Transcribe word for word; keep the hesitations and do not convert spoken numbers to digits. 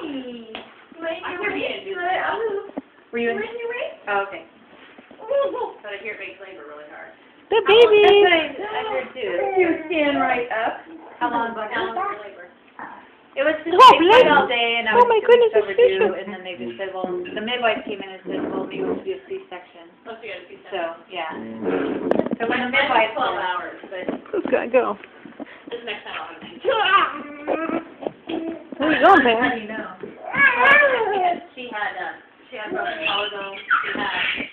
I hear being do that. Were you in? Oh, okay. But I hear it makes labor really hard. The baby. That's what I, I heard too. You stand right up. How long? How long is your labor? It was just Oh, they played bless. all day, and I Oh, was my two goodness, weeks it's overdue, vicious. and then they just said, well, the midwife came in and said, well, maybe we'll do a C-section. Let's get a piece So, yeah. So when the midwife twelve said, hours, but Who's gonna go? this next time I'll have to. Where you going, man? How do you know? She had, uh, she had a collarbone, she had